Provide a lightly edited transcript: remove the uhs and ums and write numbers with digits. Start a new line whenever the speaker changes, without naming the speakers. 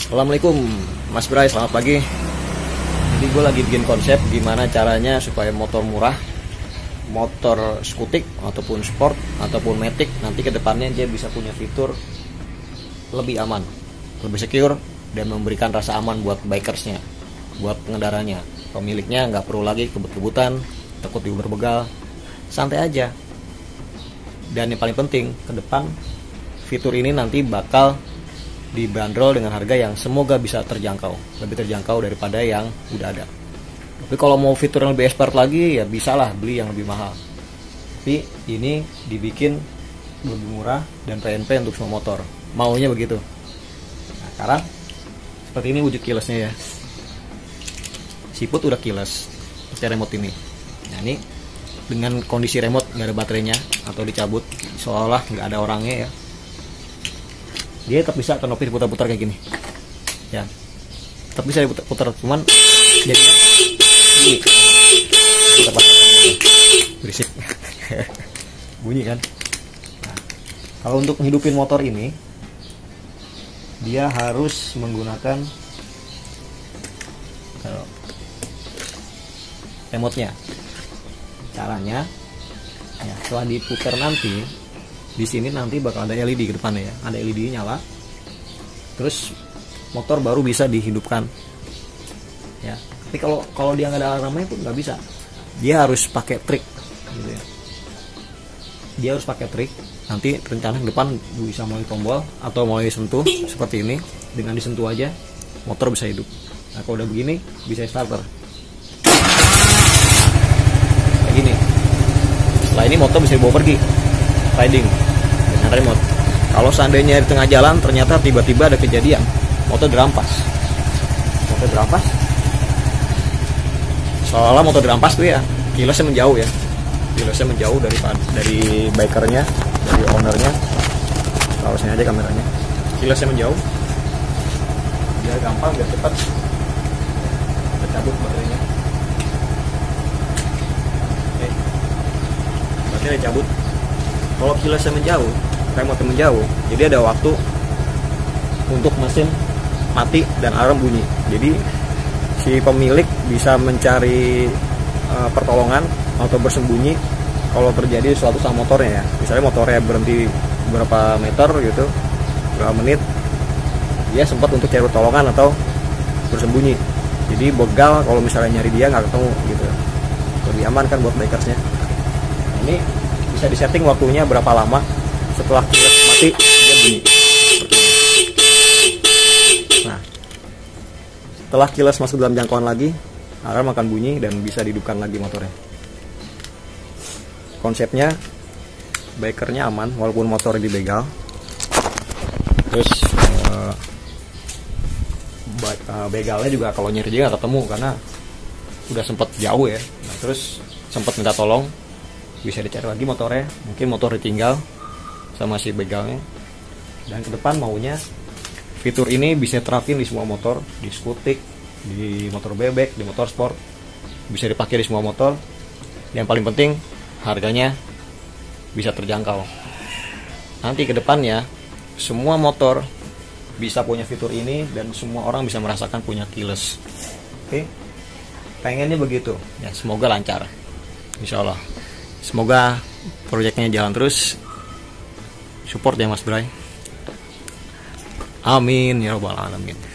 Assalamualaikum Mas Bray, selamat pagi. Jadi gue lagi bikin konsep gimana caranya supaya motor murah, motor skutik ataupun sport ataupun matic nanti kedepannya dia bisa punya fitur lebih aman, lebih secure, dan memberikan rasa aman buat bikersnya, buat pengendaranya. Pemiliknya nggak perlu lagi kebut-kebutan, takut diuber begal, santai aja. Dan yang paling penting, ke depan fitur ini nanti bakal dibanderol dengan harga yang semoga bisa terjangkau, lebih terjangkau daripada yang udah ada. Tapi kalau mau fitur yang lebih expert lagi, ya bisalah beli yang lebih mahal. Tapi ini dibikin lebih murah dan PNP untuk semua motor. Maunya begitu. Nah, sekarang seperti ini wujud keylessnya ya. Siput udah keyless pakai remote ini. Nah ini dengan kondisi remote nggak ada baterainya atau dicabut, seolah nggak ada orangnya ya. Dia tetap bisa knopi diputar-putar kayak gini ya, tetap bisa diputar, cuman jadinya bunyi, berisik bunyi kan. Nah, kalau untuk menghidupin motor ini dia harus menggunakan remote-nya. Caranya ya, setelah diputar nanti di sini nanti bakal ada LED ke depannya ya, ada LED nyala, terus motor baru bisa dihidupkan ya. Tapi kalau dia nggak ada alarmnya pun nggak bisa, dia harus pakai trik gitu ya. Dia harus pakai trik. Nanti rencana ke depan bisa mulai tombol atau mulai sentuh seperti ini, dengan disentuh aja motor bisa hidup. Nah kalau udah begini bisa starter kayak gini. Setelah ini motor bisa dibawa pergi riding dengan remote. Kalau seandainya di tengah jalan ternyata tiba-tiba ada kejadian motor dirampas, seolah motor dirampas tuh ya, keylessnya menjauh ya, keylessnya menjauh dari bikernya, dari ownernya. Taruh sini aja kameranya, keylessnya menjauh biar gampang, biar cepat kita cabut baterainya. Oke, baterai cabut. Kalau keylessnya menjauh, remote menjauh, jadi ada waktu untuk mesin mati dan alarm bunyi. Jadi si pemilik bisa mencari pertolongan atau bersembunyi kalau terjadi sesuatu sama motornya ya. Misalnya motornya berhenti berapa meter gitu, berapa menit, dia sempat untuk cari pertolongan atau bersembunyi. Jadi begal kalau misalnya nyari dia nggak ketemu gitu. Lebih aman kan buat bikersnya. Nah, ini bisa disetting waktunya berapa lama setelah keyless mati dia bunyi. Nah, setelah keyless masuk dalam jangkauan lagi, alarm akan bunyi dan bisa dihidupkan lagi motornya. Konsepnya bikernya aman walaupun motornya dibegal. Terus begalnya juga kalau nyari dia nggak ketemu karena udah sempet jauh ya. Nah, terus sempat minta tolong, bisa dicari lagi motornya, mungkin motor ditinggal sama si begalnya. Dan ke depan maunya fitur ini bisa terapin di semua motor, di skutik, di motor bebek, di motor sport, bisa dipakai di semua motor. Yang paling penting harganya bisa terjangkau. Nanti ke depannya semua motor bisa punya fitur ini dan semua orang bisa merasakan punya keyless. Oke, pengennya begitu ya, semoga lancar, insya Allah. Semoga proyeknya jalan terus. Support ya Mas Bray. Amin ya rabbal alamin.